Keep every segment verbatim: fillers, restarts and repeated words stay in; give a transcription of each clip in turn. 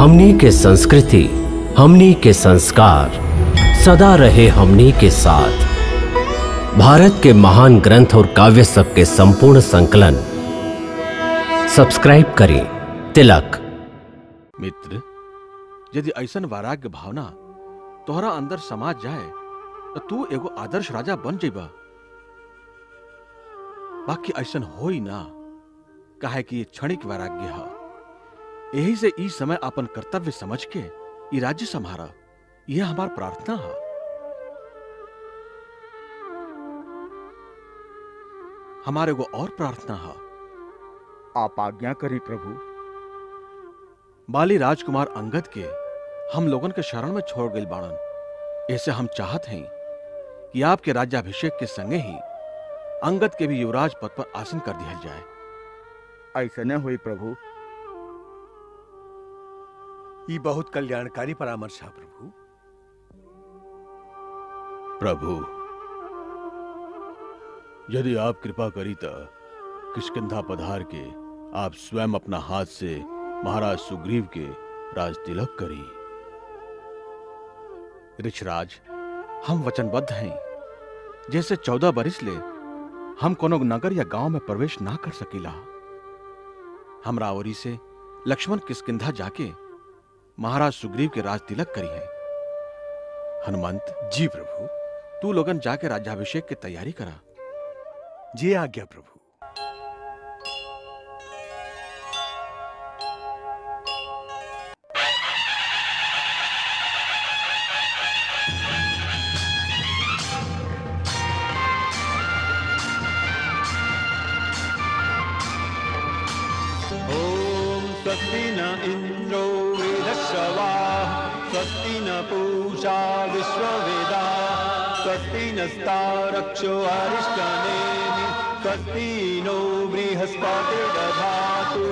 हमनी के संस्कृति, हमनी के संस्कार सदा रहे हमनी के साथ। भारत के महान ग्रंथ और काव्य सब के संपूर्ण संकलन सब्सक्राइब करें तिलक। मित्र, यदि ऐसन वैराग्य भावना तोहरा अंदर समा जाए तो तू एगो आदर्श राजा बन जेबा। बाकी ऐसन हो ही ना, काहे कि ये क्षणिक वैराग्य है। यही से ई समय अपन कर्तव्य समझ के ई राज्य संभारा, यह हमार प्रार्थना है। हमारे को और प्रार्थना है। आप आज्ञा करें प्रभु। बाली राजकुमार अंगद के हम लोगन के शरण में छोड़ गई बाणन। ऐसे हम चाहत हैं कि आपके राज्याभिषेक के संगे ही अंगद के भी युवराज पद पर आसन कर दिया जाए। ऐसा न हुई प्रभु। ये बहुत कल्याणकारी परामर्श है प्रभु। प्रभु, यदि आप कृपा करी तो किष्किंधा पधार के आप स्वयं अपना हाथ से महाराज सुग्रीव के राज तिलक करी। ऋषराज, हम वचनबद्ध हैं। जैसे चौदह बरिस ले हम कोनो नगर या गांव में प्रवेश ना कर सकीला। हमरा ओरी से लक्ष्मण किष्किंधा जाके महाराज सुग्रीव के राज तिलक करी है। हनुमंत जी प्रभु। तू लोगन जाके राज्याभिषेक की तैयारी करा। जी आज्ञा प्रभु। स्वस्ति न इंद्रो वेदश्रवाः स्वस्ति न पूषा विश्ववेदाः स्वस्ति नस्तारक्षो अरिष्टनेमिः स्वस्ति नो बृहस्पतिर्दधातु।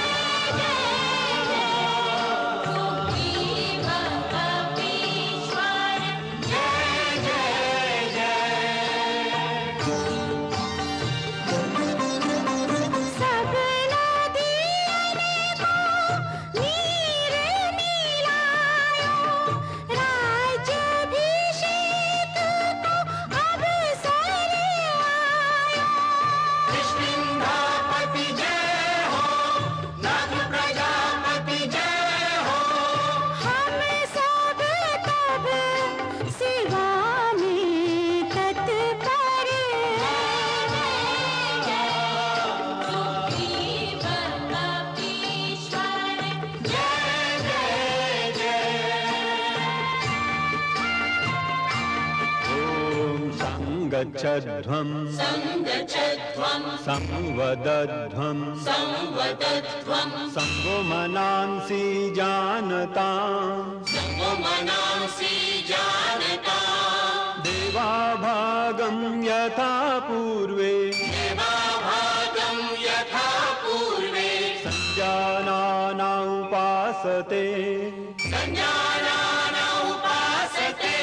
संगच्छध्वं संगच्छध्वं संवदध्वं संवदध्वं संगो मनांसि जानतां संगो मनांसि जानतां देवा भागं यथा पूर्वे देवा भागं यथा पूर्वे संजानाना उपासते संजानाना उपासते।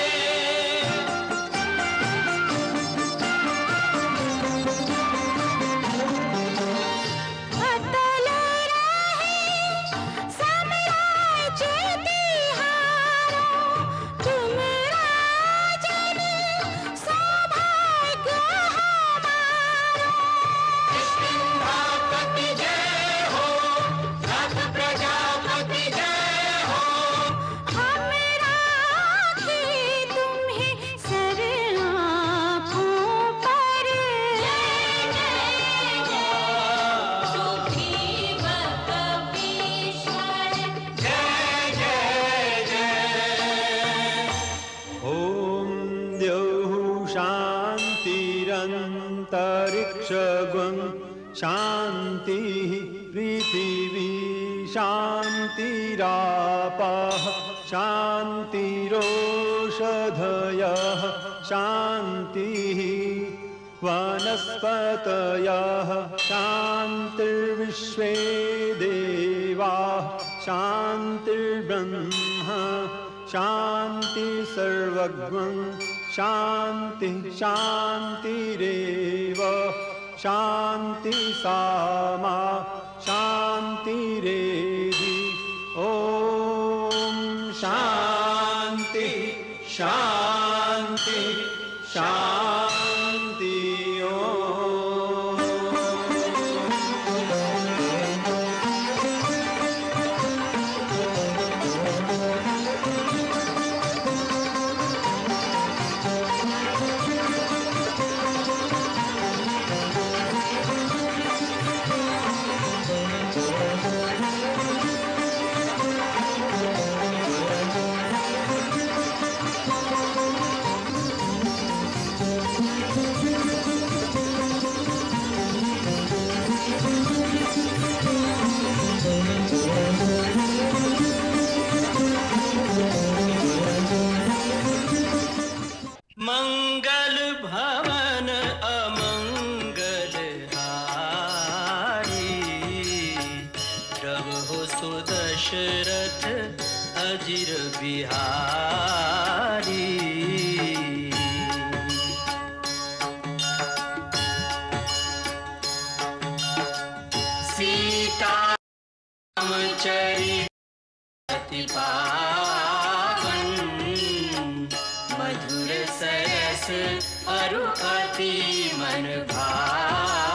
शांति पृथिवी शांतिरापः शांतिरोषधयः शांतिः वनस्पतयः शांतिर्विश्वे देवाः शांतिर्ब्रह्म शांति सर्वज्ञं शांति शांतिरेव शांति सामा शांतिरेधि। ओ शांति शांति शांति ओम। मंगल भवन अमंगल हारी, प्रभु सुदशरथ अजिर बिहारी। सीता रामचरित अति पावन, मधुर सरस अरु अति मन भावन।